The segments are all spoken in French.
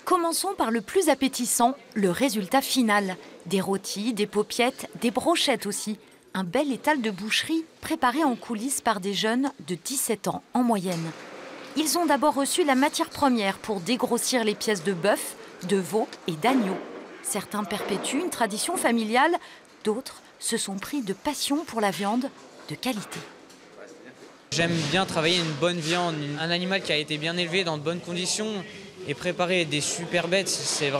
Commençons par le plus appétissant, le résultat final. Des rôtis, des paupiettes, des brochettes aussi. Un bel étal de boucherie préparé en coulisses par des jeunes de 17 ans en moyenne. Ils ont d'abord reçu la matière première pour dégrossir les pièces de bœuf, de veau et d'agneau. Certains perpétuent une tradition familiale, d'autres se sont pris de passion pour la viande de qualité. J'aime bien travailler une bonne viande, un animal qui a été bien élevé dans de bonnes conditions et préparer des super bêtes, c'est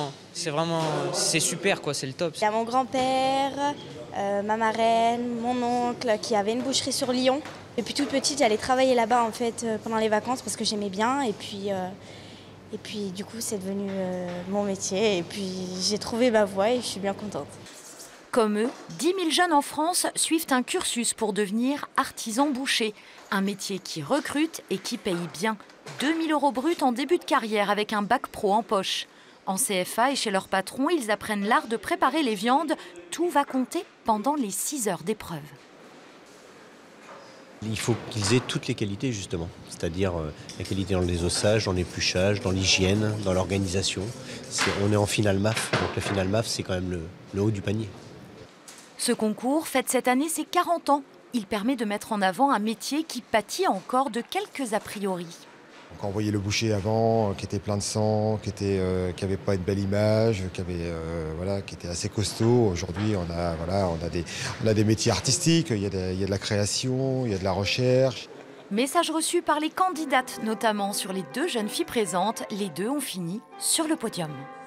super quoi, c'est le top. Il y a mon grand-père, ma marraine, mon oncle qui avait une boucherie sur Lyon. Depuis toute petite, j'allais travailler là-bas en fait pendant les vacances parce que j'aimais bien et puis du coup c'est devenu mon métier et puis j'ai trouvé ma voie et je suis bien contente. Comme eux, 10 000 jeunes en France suivent un cursus pour devenir artisan boucher. Un métier qui recrute et qui paye bien. 2 000 € bruts en début de carrière avec un bac pro en poche. En CFA et chez leur patron, ils apprennent l'art de préparer les viandes. Tout va compter pendant les 6 heures d'épreuve. Il faut qu'ils aient toutes les qualités justement, c'est-à-dire la qualité dans le désossage, dans l'épluchage, dans l'hygiène, dans l'organisation. On est en finale MAF, donc la finale MAF c'est quand même le haut du panier. Ce concours fête cette année ses 40 ans. Il permet de mettre en avant un métier qui pâtit encore de quelques a priori. Quand on voyait le boucher avant, qui était plein de sang, qui avait pas une belle image, qui était assez costaud. Aujourd'hui, on a des métiers artistiques, il y a de la création, il y a de la recherche. Message reçu par les candidates, notamment sur les 2 jeunes filles présentes. Les 2 ont fini sur le podium.